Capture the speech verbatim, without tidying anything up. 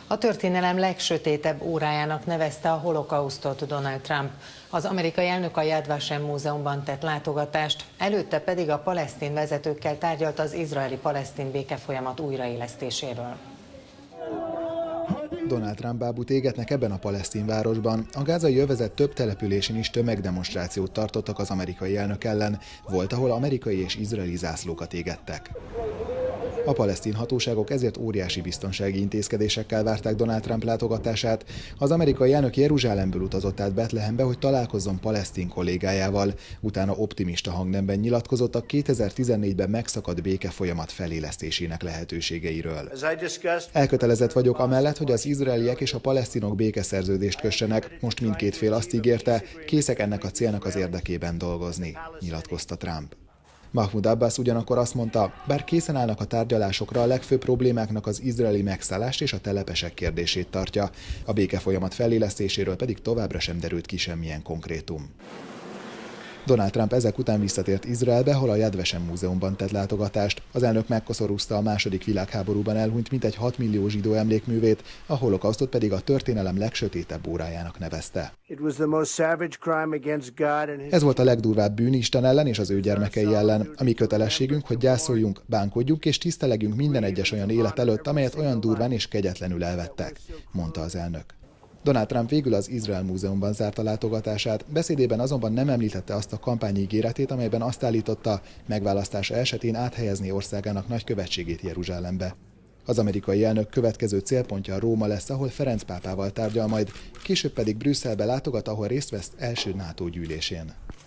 A történelem legsötétebb órájának nevezte a holokausztot Donald Trump. Az amerikai elnök a Yad Vashem múzeumban tett látogatást, előtte pedig a palesztin vezetőkkel tárgyalt az izraeli-palesztin békefolyamat újraélesztéséről. Donald Trump bábút égetnek ebben a palesztin városban. A gázai övezet több településén is tömegdemonstrációt tartottak az amerikai elnök ellen. Volt, ahol amerikai és izraeli zászlókat égettek. A palesztin hatóságok ezért óriási biztonsági intézkedésekkel várták Donald Trump látogatását. Az amerikai elnök Jeruzsálemből utazott át Betlehembe, hogy találkozzon palesztin kollégájával. Utána optimista hangnemben nyilatkozott a kétezer-tizennégyben megszakadt békefolyamat felélesztésének lehetőségeiről. Elkötelezett vagyok amellett, hogy az izraeliek és a palesztinok békeszerződést kössenek. Most mindkét fél azt ígérte, készek ennek a célnak az érdekében dolgozni, nyilatkozta Trump. Mahmoud Abbas ugyanakkor azt mondta, bár készen állnak a tárgyalásokra, a legfőbb problémáknak az izraeli megszállást és a telepesek kérdését tartja. A békefolyamat felélesztéséről pedig továbbra sem derült ki semmilyen konkrétum. Donald Trump ezek után visszatért Izraelbe, hol a Yad Vashem múzeumban tett látogatást. Az elnök megkoszorúzta a második világháborúban elhunyt mintegy hat millió zsidó emlékművét, a holokausztot pedig a történelem legsötétebb órájának nevezte. Ez volt a legdurvább bűn Isten ellen és az ő gyermekei ellen. A mi kötelességünk, hogy gyászoljunk, bánkodjunk és tisztelegjünk minden egyes olyan élet előtt, amelyet olyan durván és kegyetlenül elvettek, mondta az elnök. Donald Trump végül az Izrael múzeumban zárta látogatását, beszédében azonban nem említette azt a kampányígéretét, amelyben azt állította, megválasztása esetén áthelyezni országának nagykövetségét Jeruzsálembe. Az amerikai elnök következő célpontja Róma lesz, ahol Ferenc pápával tárgyal majd, később pedig Brüsszelbe látogat, ahol részt vesz első NATO gyűlésén.